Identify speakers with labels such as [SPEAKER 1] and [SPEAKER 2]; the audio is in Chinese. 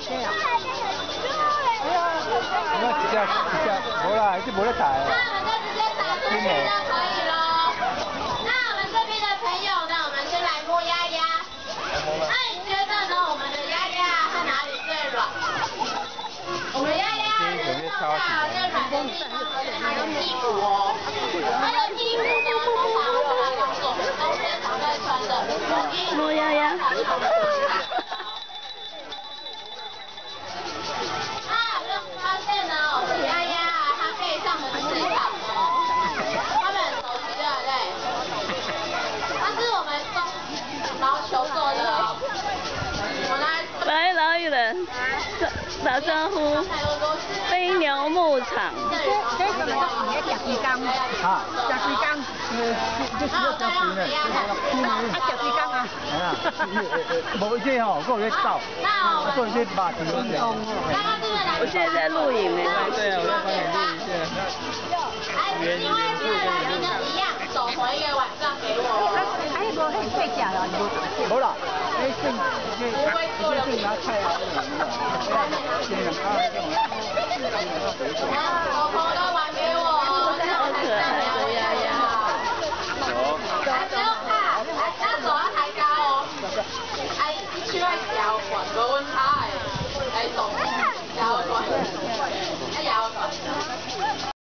[SPEAKER 1] 无啦，这无咧ถ่าย。
[SPEAKER 2] 那我们就直接打出去就可以咯。那我们这边的朋友呢，我们先来摸鸭鸭。那你觉得呢？我们的鸭鸭它哪里最软？我们鸭鸭人肉大，最软的地方呢是它的屁股哦。它的屁股呢，通常会把它当做我们冬天常在穿的
[SPEAKER 3] 摸鸭鸭。
[SPEAKER 2] 发现呢，我们鸭鸭啊，它背上的翅膀哦，它们很熟悉，对不对？它是我们从毛球做的哦。我来。
[SPEAKER 3] 来，老艺人，打招呼。飞牛牧场。
[SPEAKER 4] 这是我们的食鸡缸。啊，食鸡缸，这是要食鸡呢。啊，食鸡缸啊。哎呀，无这吼，我有在走，我有在把鸡弄掉。
[SPEAKER 3] 我现在在录影呢。
[SPEAKER 1] 对啊，我在帮你录一下。
[SPEAKER 2] 另外一边的来宾呢，一样手回一个晚上给我。
[SPEAKER 4] 哎，无很细只啦，无啦，哎，剩拿菜啊。
[SPEAKER 2] 手头都还给我，这样才像鸭鸭。来，不用怕，来，那手要抬高哦。哎呀，